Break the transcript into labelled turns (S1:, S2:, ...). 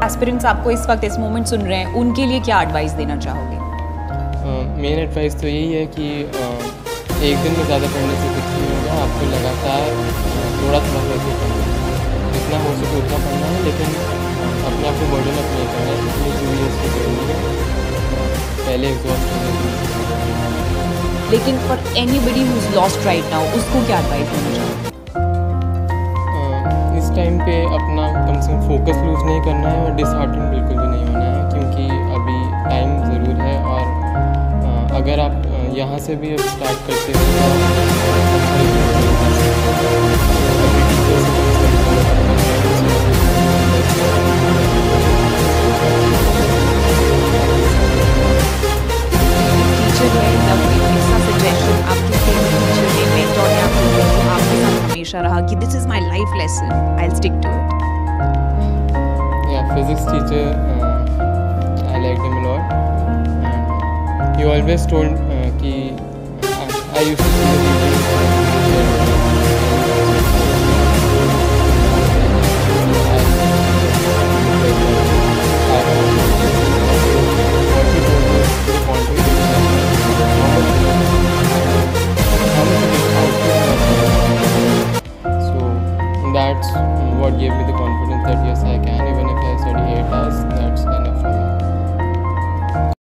S1: Aspirants आपको इस वक्त इस मोमेंट सुन रहे हैं, उनके लिए क्या एडवाइस देना चाहोगे?
S2: मेन एडवाइस तो यही है कि एक दिन में ज़्यादा पढ़ने से कुछ नहीं होगा। आपको लगातार थोड़ा थोड़ा करके पढ़ना है, जितना हो सके उतना पढ़ना है, लेकिन अपने आप को बर्डन अप नहीं करना है। जितनी दूरी है इसकी जरूरी है, पहले एग्जॉस्ट होने।
S1: लेकिन for anybody who is lost right now, उसको क्या एडवाइस देना चाहोगे?
S2: इस टाइम पे अपना कम से कम फोकस लूज़ नहीं करना है और डिसहार्टन बिल्कुल भी नहीं होना है, क्योंकि अभी टाइम ज़रूर है। और अगर आप यहाँ से भी अब स्टार्ट करते हो
S1: टीचर है या कोई ऐसा सजेशन आपके फेवरेट टीचर ने, मेंटर ने आपको दिया जो आपके साथ हमेशा रहा कि this is my life lesson, I will stick to it?
S2: physics teacher, I liked him a lot, and he always told कि I used to see the videos